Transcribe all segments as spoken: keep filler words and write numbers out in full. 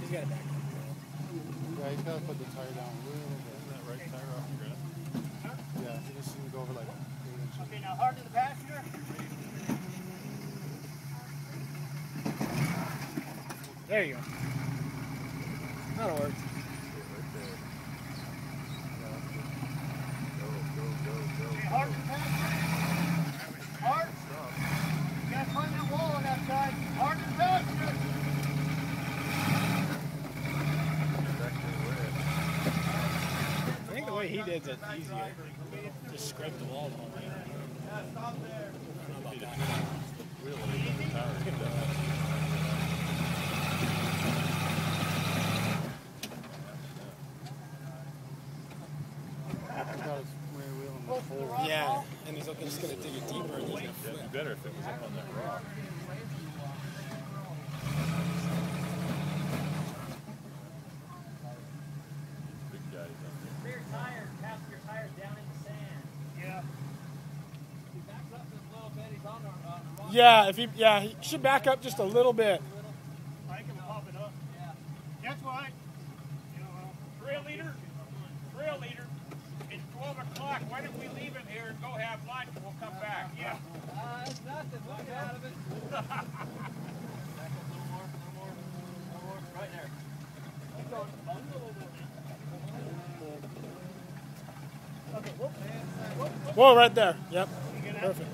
He's got it back. Yeah, he's got to put the tire down a little bit. Isn't that right tire off the ground? Huh? Yeah, he just didn't go over like eight inches. Okay, now hard to the passenger. There you go. That'll work. Right there. Go, go, go, go. Okay, hard to the passenger. Hard. Stop. You gotta find that wall on that side. Hard to the passenger. I think the way he did it easier. Just scrape the wall all the way. Yeah, stop there. How about that? Really, the tower. Yeah, and he's just going to dig it deeper and he's going to flip. It'd be better if it was up on that rock. Big guys up there. Rear tire, passenger tires down in the sand. Yeah. He backs up just a little bit. He's on the, on the rock. Yeah, if he yeah he should back up just a little bit. I can pop it up. Yeah. That's right. You know, Trail leader, trail leader, it's twelve o'clock. Why don't we leave him here and go have lunch and we'll come back? Yeah. Uh, it's nothing. We'll get out of it. Back up a little more, a little more, a little more. Right there. Keep going. okay, whoop. Whoop, whoop. Whoa, right there. Yep. Perfect.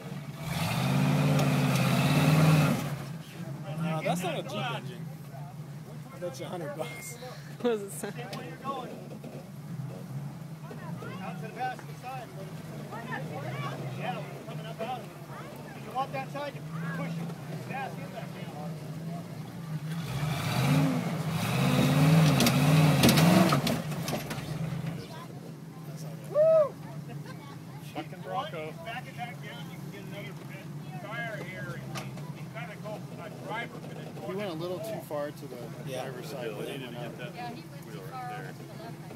Uh, that's not a Jeep engine. I bet you a hundred bucks. What does it say? Where you're going? Out to the passenger side. Yeah, we're coming up out. If you want that side, you push it. Gas in there. Woo! Fucking Bronco. Back it back down, you can get another tire here. You kind of go from a driver to the He went a little too far to the Yeah. driver's side. He needed to get that Yeah, he went wheel too right far there. over to the left.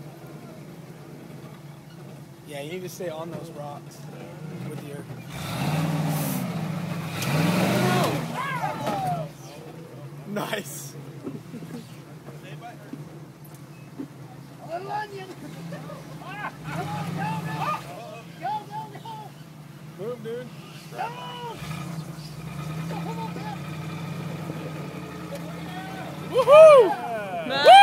Yeah, you need to stay on those rocks with your. Nice. Little onion. Go, go, go. Move, dude. Go. Woohoo! Nice.